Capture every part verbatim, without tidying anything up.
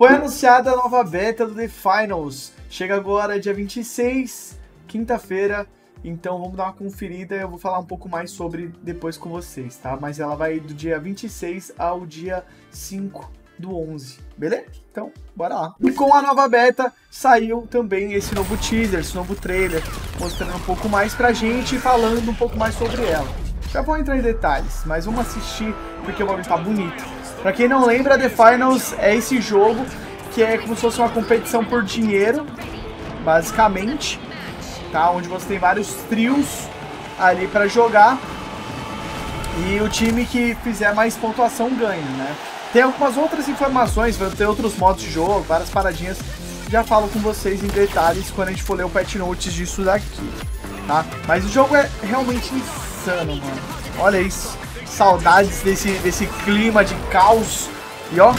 Foi anunciada a nova beta do The Finals. Chega agora dia vinte e seis, quinta-feira. Então vamos dar uma conferida, eu vou falar um pouco mais sobre depois com vocês, tá? Mas ela vai do dia vinte e seis ao dia cinco do onze, beleza? Então, bora lá. E com a nova beta, saiu também esse novo teaser, esse novo trailer, mostrando um pouco mais pra gente e falando um pouco mais sobre ela. Já vou entrar em detalhes, mas vamos assistir porque o bagulho tá bonito. Pra quem não lembra, The Finals é esse jogo que é como se fosse uma competição por dinheiro, basicamente. Tá, onde você tem vários trios ali para jogar e o time que fizer mais pontuação ganha, né? Tem algumas outras informações, vai ter outros modos de jogo, várias paradinhas. Já falo com vocês em detalhes quando a gente for ler o patch notes disso daqui, tá? Mas o jogo é realmente insano, mano. Olha isso, saudades desse, desse clima de caos. E ó,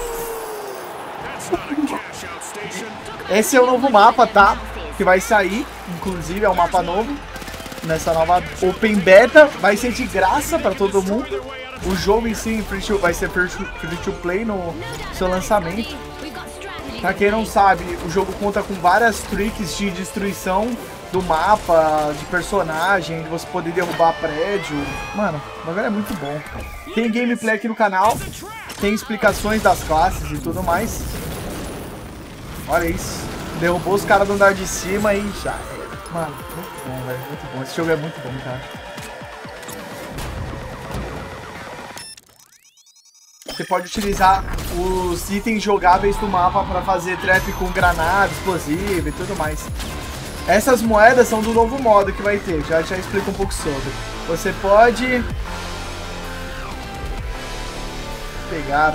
esse é o novo mapa, tá? Que vai sair, inclusive é um mapa novo, nessa nova Open Beta, vai ser de graça para todo mundo, o jogo em si vai ser free to play no seu lançamento. Pra quem não sabe, o jogo conta com várias tricks de destruição do mapa, de personagem, de você poder derrubar prédio, mano, o bagulho é muito bom. Tem gameplay aqui no canal, tem explicações das classes e tudo mais, olha isso. Derrubou os caras do andar de cima e já. Mano, muito bom, velho. Muito bom. Esse jogo é muito bom, cara. Você pode utilizar os itens jogáveis do mapa para fazer trap com granada, explosiva e tudo mais. Essas moedas são do novo modo que vai ter. Já, já explico um pouco sobre. Você pode pegar.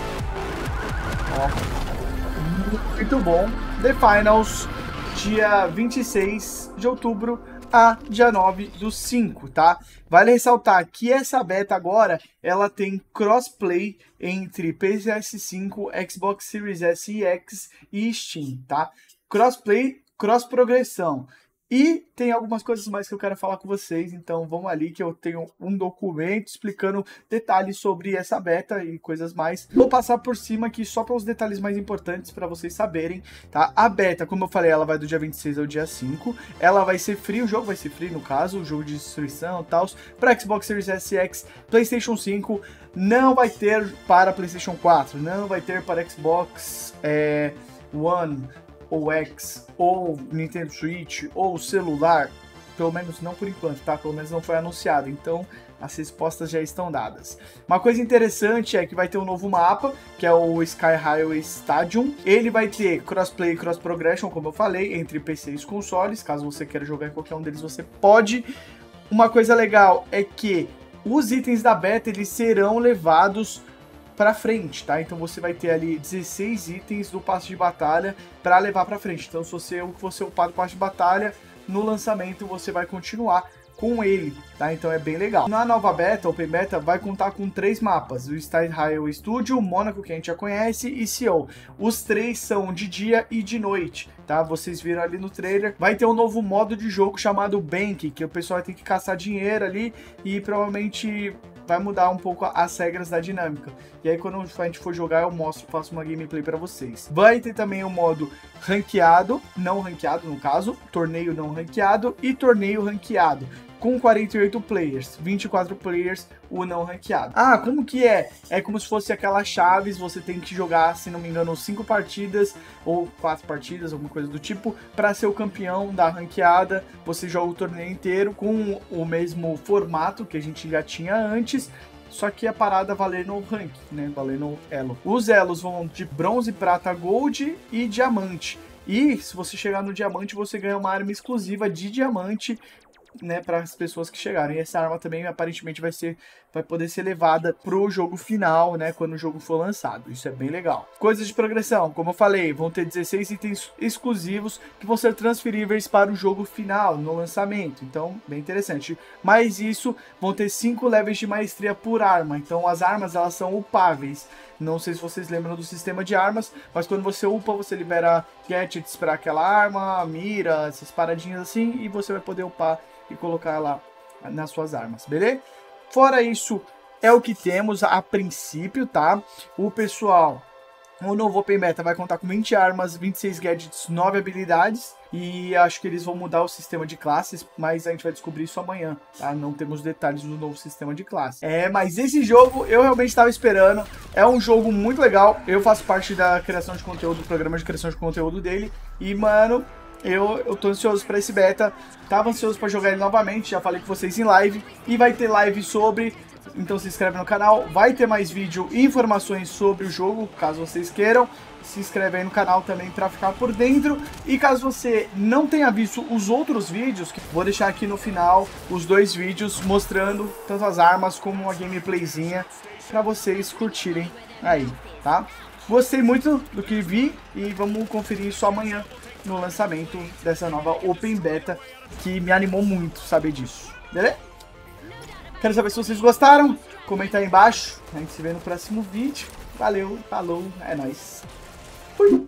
Ó. Muito bom. The Finals, dia vinte e seis de outubro a dia nove do cinco, tá? Vale ressaltar que essa beta agora, ela tem crossplay entre P S cinco, Xbox Series S e X e Steam, tá? Crossplay, cross progressão. E tem algumas coisas mais que eu quero falar com vocês, então vamos ali que eu tenho um documento explicando detalhes sobre essa beta e coisas mais. Vou passar por cima aqui só para os detalhes mais importantes para vocês saberem, tá? A beta, como eu falei, ela vai do dia vinte e seis ao dia cinco, ela vai ser free, o jogo vai ser free no caso, o jogo de destruição e tal, para Xbox Series S e X, PlayStation cinco, não vai ter para PlayStation quatro, não vai ter para Xbox é, One, ou X, ou Nintendo Switch, ou celular, pelo menos não por enquanto, tá? Pelo menos não foi anunciado, então as respostas já estão dadas. Uma coisa interessante é que vai ter um novo mapa, que é o Sky Highway Stadium. Ele vai ter crossplay e cross progression, como eu falei, entre P C e consoles. Caso você queira jogar em qualquer um deles, você pode. Uma coisa legal é que os itens da beta, eles serão levados para frente, tá? Então você vai ter ali dezesseis itens do passe de batalha para levar para frente. Então se você, você upar o passe de batalha, no lançamento você vai continuar com ele, tá? Então é bem legal. Na nova beta, Open Beta, vai contar com três mapas, o Sky Highway Studio, Monaco, que a gente já conhece, e Seoul. Os três são de dia e de noite, tá? Vocês viram ali no trailer. Vai ter um novo modo de jogo chamado Bank, que o pessoal vai ter que caçar dinheiro ali e provavelmente vai mudar um pouco as regras da dinâmica. E aí quando a gente for jogar eu mostro, faço uma gameplay para vocês. Vai ter também o modo ranqueado, não ranqueado no caso, torneio não ranqueado e torneio ranqueado, com quarenta e oito players, vinte e quatro players, o não ranqueado. Ah, como que é? É como se fosse aquelas chaves, você tem que jogar, se não me engano, cinco partidas ou quatro partidas, alguma coisa do tipo, para ser o campeão da ranqueada. Você joga o torneio inteiro com o mesmo formato que a gente já tinha antes, só que a parada valendo rank, né? Valendo elo. Os elos vão de bronze, prata, gold e diamante. E se você chegar no diamante, você ganha uma arma exclusiva de diamante, né, para as pessoas que chegarem. E essa arma também aparentemente vai ser, vai poder ser levada pro jogo final, né, quando o jogo for lançado. Isso é bem legal. Coisas de progressão, como eu falei, vão ter dezesseis itens exclusivos que vão ser transferíveis para o jogo final, no lançamento. Então, bem interessante. Mais isso, vão ter cinco levels de maestria por arma. Então, as armas, elas são upáveis. Não sei se vocês lembram do sistema de armas, mas quando você upa, você libera gadgets para aquela arma, mira, essas paradinhas assim, e você vai poder upar e colocar lá nas suas armas, beleza? Fora isso, é o que temos a princípio, tá? O pessoal O novo Open Beta vai contar com vinte armas, vinte e seis gadgets, nove habilidades. E acho que eles vão mudar o sistema de classes, mas a gente vai descobrir isso amanhã, tá? Não temos detalhes do novo sistema de classes. É, mas esse jogo eu realmente estava esperando. É um jogo muito legal. Eu faço parte da criação de conteúdo, do programa de criação de conteúdo dele. E, mano, eu, eu tô ansioso para esse beta. Tava ansioso para jogar ele novamente, já falei com vocês em live. E vai ter live sobre... Então se inscreve no canal, vai ter mais vídeo e informações sobre o jogo, caso vocês queiram. Se inscreve aí no canal também para ficar por dentro. E caso você não tenha visto os outros vídeos, que vou deixar aqui no final os dois vídeos mostrando tanto as armas como uma gameplayzinha para vocês curtirem aí, tá? Gostei muito do que vi e vamos conferir isso amanhã no lançamento dessa nova Open Beta, que me animou muito saber disso, beleza? Quero saber se vocês gostaram, comenta aí embaixo, a gente se vê no próximo vídeo. Valeu, falou, é nóis. Fui!